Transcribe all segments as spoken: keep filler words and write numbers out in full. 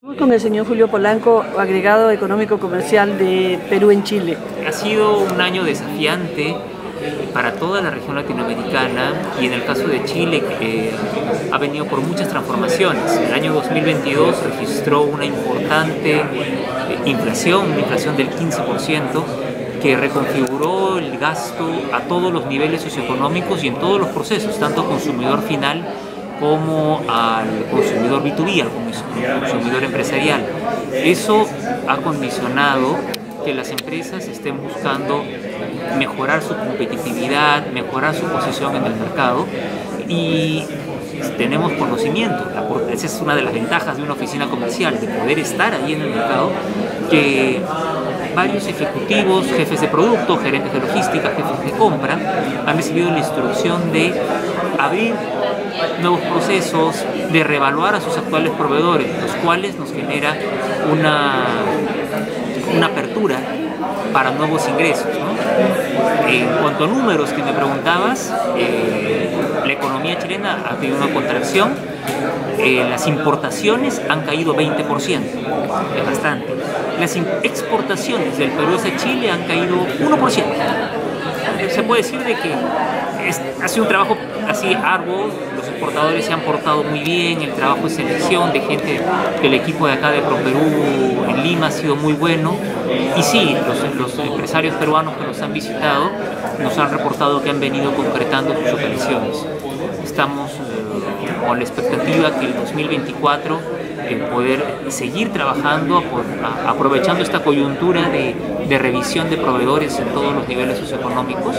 Con el señor Julio Polanco, agregado económico comercial de Perú en Chile. Ha sido un año desafiante para toda la región latinoamericana y en el caso de Chile eh, ha venido por muchas transformaciones. El año dos mil veintidós registró una importante eh, inflación, una inflación del quince por ciento, que reconfiguró el gasto a todos los niveles socioeconómicos y en todos los procesos, tanto consumidor final como al consumidor B dos B, al consumidor empresarial. Eso ha condicionado que las empresas estén buscando mejorar su competitividad, mejorar su posición en el mercado, y tenemos conocimiento, esa es una de las ventajas de una oficina comercial, de poder estar ahí en el mercado, que varios ejecutivos, jefes de producto, gerentes de logística, jefes de compra, han recibido la instrucción de abrir nuevos procesos, de reevaluar a sus actuales proveedores, los cuales nos genera una, una apertura para nuevos ingresos, ¿no? En cuanto a números que me preguntabas, eh, la economía chilena ha tenido una contracción, eh, las importaciones han caído veinte por ciento, es bastante. Las exportaciones del Perú hacia Chile han caído uno por ciento. Se puede decir de que es, ha sido un trabajo así arduo, los exportadores se han portado muy bien, el trabajo de selección de gente del equipo de acá de ProPerú en Lima ha sido muy bueno, y sí, los, los empresarios peruanos que nos han visitado nos han reportado que han venido concretando sus operaciones. Estamos eh, con la expectativa que el dos mil veinticuatro el poder seguir trabajando, a, a, aprovechando esta coyuntura de, de revisión de proveedores en todos los niveles socioeconómicos,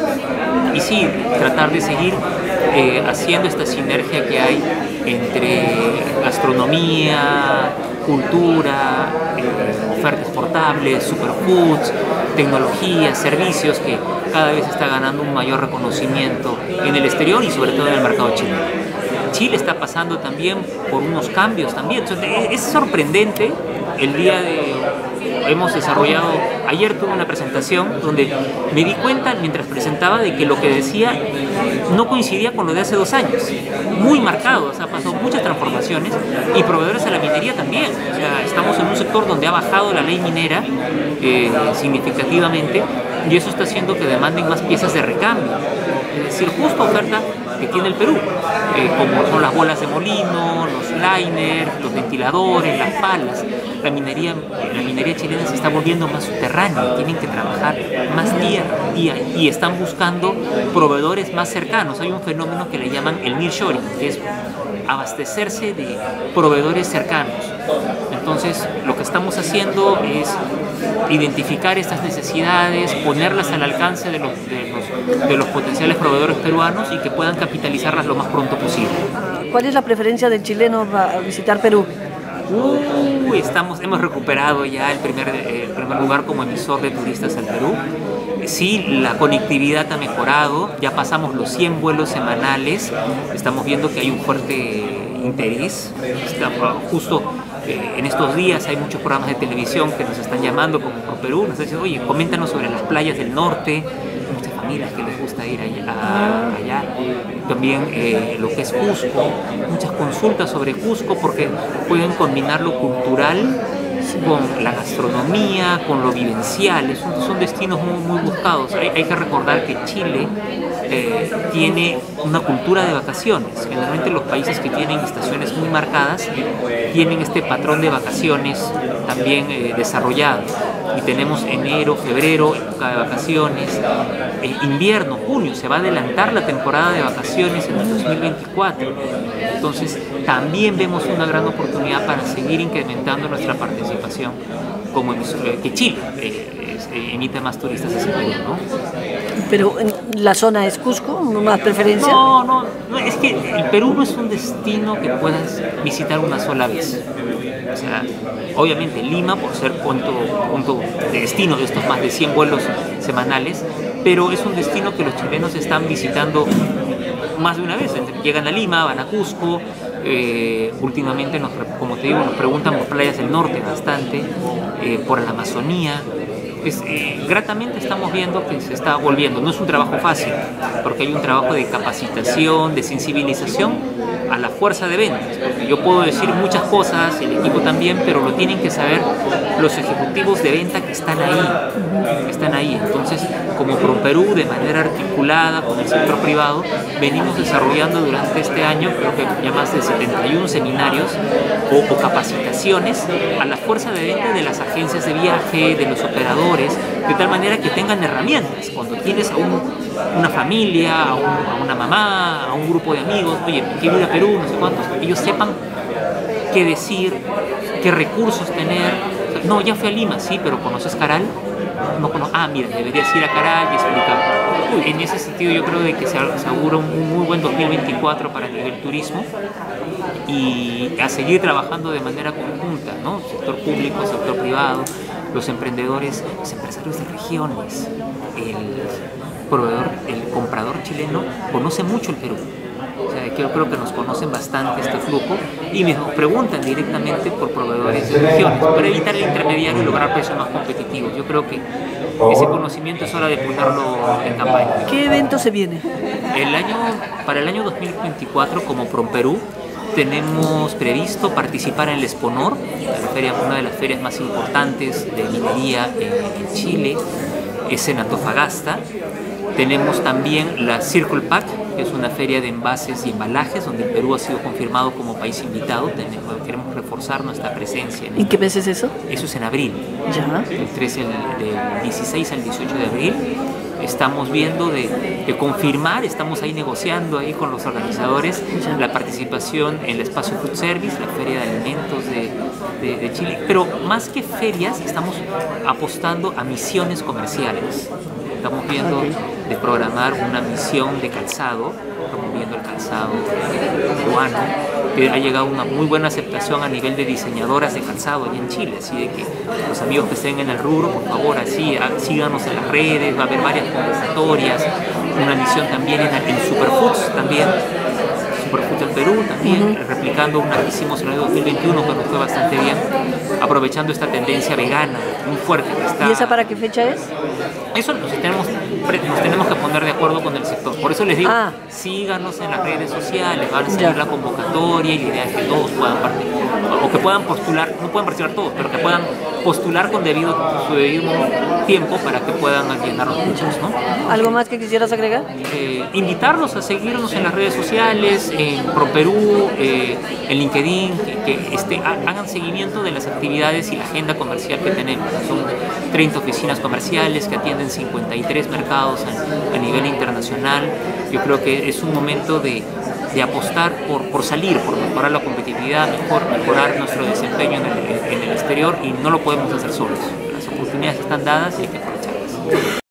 y sí, tratar de seguir eh, haciendo esta sinergia que hay entre gastronomía, cultura, eh, ofertas portables, superfoods, tecnología, servicios, que cada vez está ganando un mayor reconocimiento en el exterior y sobre todo en el mercado chileno. Chile está pasando también por unos cambios también. Es sorprendente. El día de... Hemos desarrollado... Ayer tuve una presentación donde me di cuenta mientras presentaba de que lo que decía no coincidía con lo de hace dos años. Muy marcado, o sea, pasó muchas transformaciones, y proveedores a la minería también. O sea, estamos en un sector donde ha bajado la ley minera eh, significativamente, y eso está haciendo que demanden más piezas de recambio. Es decir, justo oferta que tiene el Perú, eh, como son las bolas de molino, los liners, los ventiladores, las palas. La minería, la minería chilena se está volviendo más subterránea, tienen que trabajar más día a día y están buscando proveedores más cercanos. Hay un fenómeno que le llaman el nearshoring, que es abastecerse de proveedores cercanos. Entonces, lo que estamos haciendo es identificar estas necesidades, ponerlas al alcance de los, de los, de los potenciales proveedores peruanos y que puedan capitalizarlas lo más pronto posible. ¿Cuál es la preferencia del chileno para visitar Perú? Uy, estamos, hemos recuperado ya el primer, el primer lugar como emisor de turistas al Perú. Sí, la conectividad ha mejorado, ya pasamos los cien vuelos semanales, estamos viendo que hay un fuerte interés. Está, justo eh, en estos días hay muchos programas de televisión que nos están llamando como ProPerú, nos están diciendo, oye, coméntanos sobre las playas del norte, muchas familias que les gusta ir allá. allá. También eh, lo que es Cusco, muchas consultas sobre Cusco porque pueden combinar lo cultural con la gastronomía, con lo vivencial. Son, son destinos muy, muy buscados. Hay, hay que recordar que Chile eh, tiene una cultura de vacaciones. Generalmente los países que tienen estaciones muy marcadas tienen este patrón de vacaciones también eh, desarrollado. Y tenemos enero, febrero, época de vacaciones, eh, invierno, junio, se va a adelantar la temporada de vacaciones en el dos mil veinticuatro. Entonces también vemos una gran oportunidad para seguir incrementando nuestra participación como emisor, que Chile eh, eh, emite más turistas hacia Perú, ¿no? Pero en la zona es Cusco, ¿más preferencia? No, no, no, es que el Perú no es un destino que puedas visitar una sola vez. O sea, obviamente Lima, por ser punto, punto de destino de estos más de cien vuelos semanales, pero es un destino que los chilenos están visitando más de una vez. Llegan a Lima, van a Cusco, eh, últimamente, nos, como te digo, nos preguntan por playas del norte bastante, eh, por la Amazonía. es, eh, gratamente estamos viendo que se está volviendo. No es un trabajo fácil, porque hay un trabajo de capacitación, de sensibilización a la fuerza de ventas. Porque yo puedo decir muchas cosas, el equipo también, pero lo tienen que saber los ejecutivos de venta que están ahí, que están ahí. Entonces, como PROMPERÚ, de manera articulada con el sector privado, venimos desarrollando durante este año, creo que ya más de setenta y uno seminarios o, o capacitaciones a la fuerza de venta de las agencias de viaje, de los operadores, de tal manera que tengan herramientas. Cuando tienes a un, una familia, a, un, a una mamá, a un grupo de amigos, oye, quiero ir a Perú, no sé cuántos, ellos sepan qué decir, qué recursos tener. No, ya fui a Lima, sí, pero ¿conoces Caral? No conozco. Ah, mira, deberías ir a Caral y explicar. En ese sentido yo creo de que se augura un muy buen dos mil veinticuatro para el nivel turismo y a seguir trabajando de manera conjunta, ¿no? Sector público, sector privado, los emprendedores, los empresarios de regiones, el proveedor, el comprador chileno conoce mucho el Perú. O sea, yo creo que nos conocen bastante este flujo y nos preguntan directamente por proveedores de regiones para evitar el intermediario y lograr precios más competitivos. Yo creo que ese conocimiento es hora de ponerlo en campaña. ¿Qué evento se viene? El año, para el año dos mil veinticuatro, como PROMPERÚ, tenemos previsto participar en el Exponor, la feria, una de las ferias más importantes de minería en, en Chile, es en Antofagasta. Tenemos también la Circle Pack, que es una feria de envases y embalajes, donde el Perú ha sido confirmado como país invitado. Tenemos, queremos reforzar nuestra presencia. ¿En, ¿En qué mes es eso? Eso es en abril. Ya. El trece, del dieciséis al dieciocho de abril. Estamos viendo de, de confirmar, estamos ahí negociando ahí con los organizadores ya. La participación en el Espacio Food Service, la Feria de Alimentos de, de, de Chile. Pero más que ferias, estamos apostando a misiones comerciales. Estamos viendo okay. de programar una misión de calzado, promoviendo el calzado peruano, que ha llegado a una muy buena aceptación a nivel de diseñadoras de calzado allá en Chile, así de que los amigos que estén en el rubro, por favor, así, síganos en las redes, va a haber varias conversatorias, una misión también en, en Superfoods, también, Superfoods del Perú, también, uh-huh. replicando una que hicimos en el dos mil veintiuno, que nos fue bastante bien, aprovechando esta tendencia vegana muy fuerte que está. ¿Y esa para qué fecha es? Eso nos tenemos, nos tenemos que poner de acuerdo con el sector. Por eso les digo, ah. síganos en las redes sociales, van a seguir ya. la convocatoria y la idea es que todos puedan participar, o que puedan postular, no pueden participar todos, pero que puedan postular con debido, su debido tiempo para que puedan llenar los cupos, ¿no? ¿Algo más que quisieras agregar? Eh, invitarlos a seguirnos en las redes sociales, en PROMPERÚ, eh, en LinkedIn, que, que este, hagan seguimiento de las actividades y la agenda comercial que tenemos. Son treinta oficinas comerciales que atienden cincuenta y tres mercados a, a nivel internacional. Yo creo que es un momento de, de apostar por, por salir, por mejorar la competitividad, mejor, mejorar nuestro desempeño en el, en el exterior y no lo podemos hacer solos. Las oportunidades están dadas y hay que aprovecharlas.